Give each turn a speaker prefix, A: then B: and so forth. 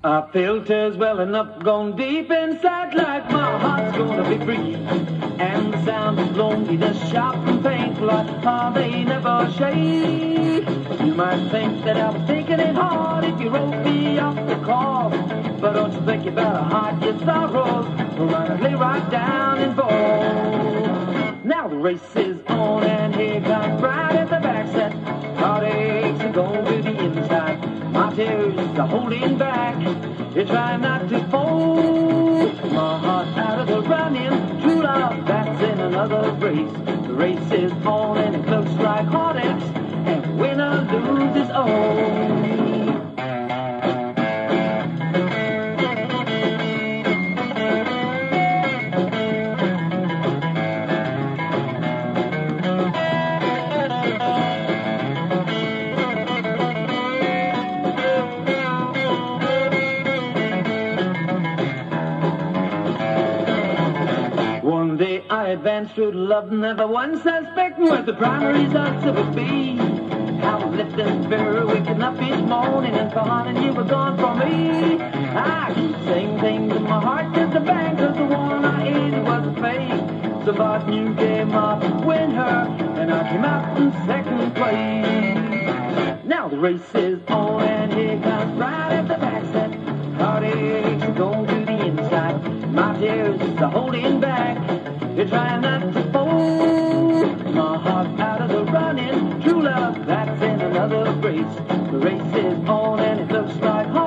A: Our filter's welling up, gone deep inside, like my heart's gonna be free. And the sound of loneliness, sharp and painful, like they never shake. You might think that I was taking it hard if you wrote me off the call, but don't you think you better hide your sorrows, or lay right down and fall. Now the race is on, and here comes right at the backset. Heartaches are going to the inside. My tears are holding back. You're trying not to fold my heart out of the running. True love, that's in another race. The race is on, and it looks like heartaches, and winner loses all. One day I advanced through love, never once suspecting what the primary results it would be. How I lived in spirit, waking up each morning and finding you were gone from me. I keep saying things in my heart just a bang, cause the one I hated was a fake. So but you came up to win her, and I came out in second place. Now the race is on, and here comes right at the backset. Heartaches are going to the inside. My tears are holding back. You're trying not to fold my heart out of the running. True love, that's in another race. The race is on, and it looks like